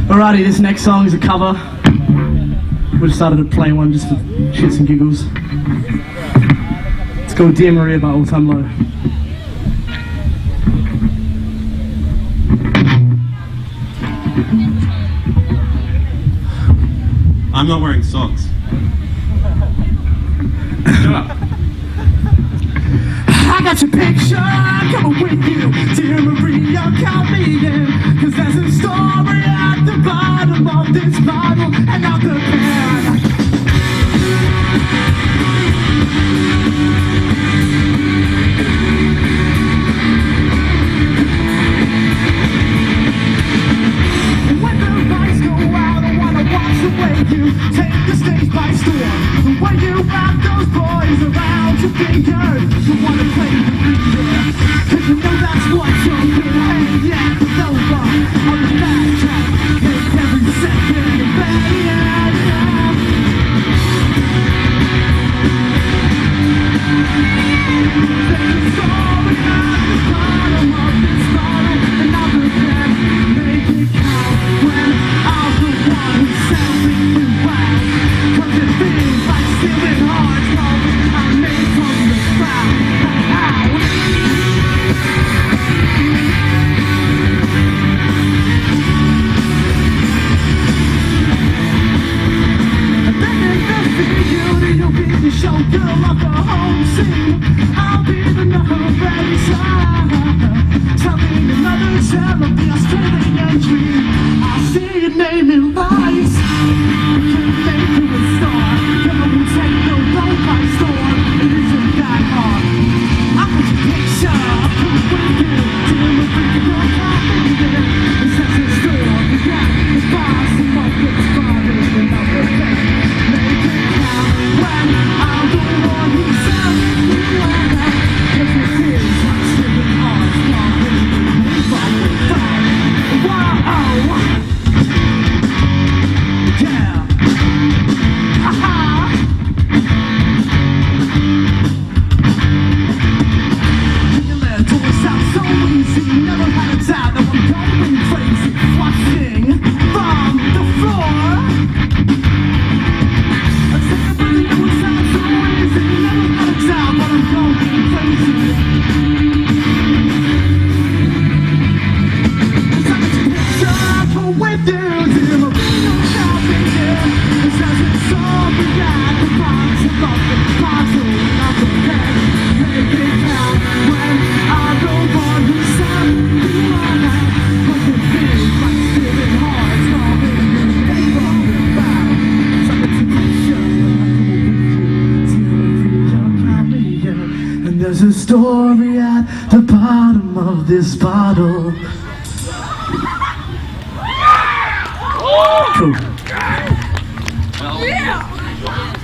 Alrighty, this next song is a cover. We decided to play one just for shits and giggles. It's called Dear Maria by All Time Low. I'm not wearing socks. Shut up. I got your picture coming with you, dear Maria, count me in, 'cause there's a story at the bottom of this bottle, and I'm prepared. When the lights go out, I wanna watch the way you take the stage by storm. The way you wrap those boys around your fingers. You wanna play the reader, 'cause you know that's what you're doing. And yeah, it's over on the fast track. Take every second of better. There's a story at the bottom of this bottle, and I'm prepared. Make it count when I'm the one who's selling you out. 'Cause it feels like stealing hearts, I made from the crowd. And then in the video, you'll be the showgirl of the whole scene. I'll be the very side, telling another tale of the Australian dream. I'll see your name in lights. Can't make you a star. Come on, take the road by storm. It isn't that hard. I put your picture up with you, till the video can't be there. It's such a story, yeah. It's possible of this body, and I'm prepared. Make it count when I'm the one who's selling you out. 'Cause it feels like stealing hearts, not really from the crowd. Wow, yeah. Ha-ha. You let it all sound so easy. Never had a doubt that I'm going crazy. Watching from the floor. I said everything that would sound so easy. Never had a doubt that I'm going crazy. It's like a picture for with you, dear Maria, shopping here. It says it's all we got, the box of the bottle, not the pen. Make it count when I'm the one who's selling you out. 'Cause it feels like stealing hearts, not really from the crowd. It's like a picture, dear Maria, count me in. And there's a story at the bottom of this bottle. Cool. Well,